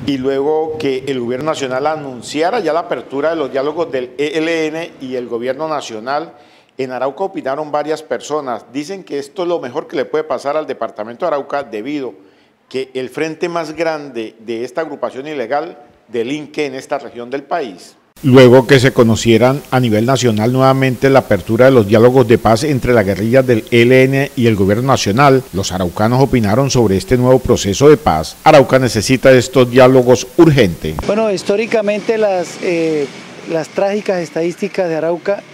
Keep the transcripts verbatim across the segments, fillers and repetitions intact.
Y luego que el gobierno nacional anunciara ya la apertura de los diálogos del E L N y el gobierno nacional, en Arauca opinaron varias personas. Dicen que esto es lo mejor que le puede pasar al departamento de Arauca debido que el frente más grande de esta agrupación ilegal delinque en esta región del país. Luego que se conocieran a nivel nacional nuevamente la apertura de los diálogos de paz entre las guerrillas del E L N y el gobierno nacional, los araucanos opinaron sobre este nuevo proceso de paz. Arauca necesita estos diálogos urgentes. Bueno, históricamente las, eh, las trágicas estadísticas de Arauca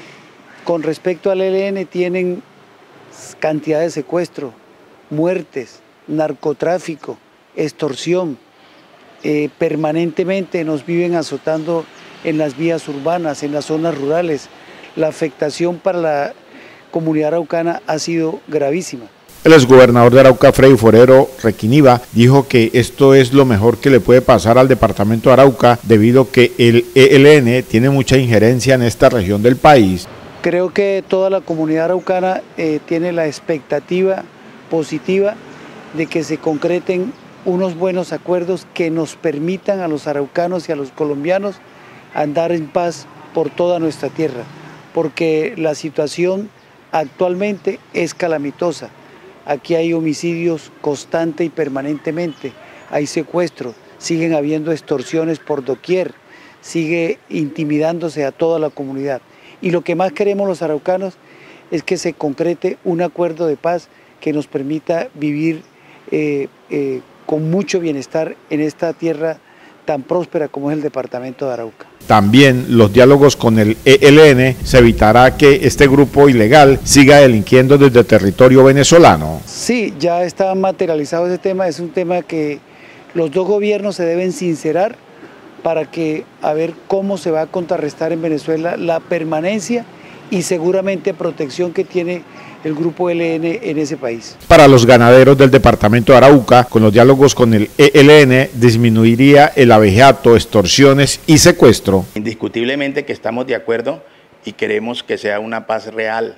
con respecto al E L N tienen cantidad de secuestro, muertes, narcotráfico, extorsión. Eh, permanentemente nos viven azotando en las vías urbanas, en las zonas rurales. La afectación para la comunidad araucana ha sido gravísima. El exgobernador de Arauca, Freddy Forero Requiniva, dijo que esto es lo mejor que le puede pasar al departamento de Arauca debido a que el E L N tiene mucha injerencia en esta región del país. Creo que toda la comunidad araucana eh, tiene la expectativa positiva de que se concreten unos buenos acuerdos que nos permitan a los araucanos y a los colombianos andar en paz por toda nuestra tierra, porque la situación actualmente es calamitosa. Aquí hay homicidios constante y permanentemente, hay secuestros, siguen habiendo extorsiones por doquier, sigue intimidándose a toda la comunidad. Y lo que más queremos los araucanos es que se concrete un acuerdo de paz que nos permita vivir eh, eh, con mucho bienestar en esta tierra tan próspera como es el departamento de Arauca. También los diálogos con el E L N se evitará que este grupo ilegal siga delinquiendo desde territorio venezolano. Sí, ya está materializado ese tema, es un tema que los dos gobiernos se deben sincerar para que a ver cómo se va a contrarrestar en Venezuela la permanencia y seguramente protección que tiene el grupo E L N en ese país. Para los ganaderos del departamento de Arauca, con los diálogos con el E L N disminuiría el abejato, extorsiones y secuestro. Indiscutiblemente que estamos de acuerdo y queremos que sea una paz real,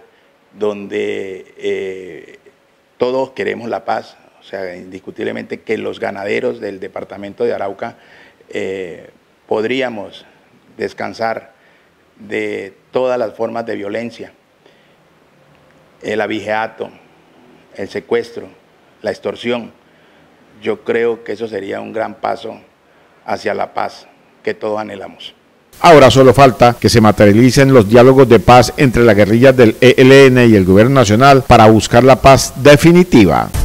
donde eh, todos queremos la paz, o sea, indiscutiblemente que los ganaderos del departamento de Arauca eh, podríamos descansar de todas las formas de violencia. El abigeato, el secuestro, la extorsión, yo creo que eso sería un gran paso hacia la paz que todos anhelamos. Ahora solo falta que se materialicen los diálogos de paz entre las guerrillas del E L N y el gobierno nacional para buscar la paz definitiva.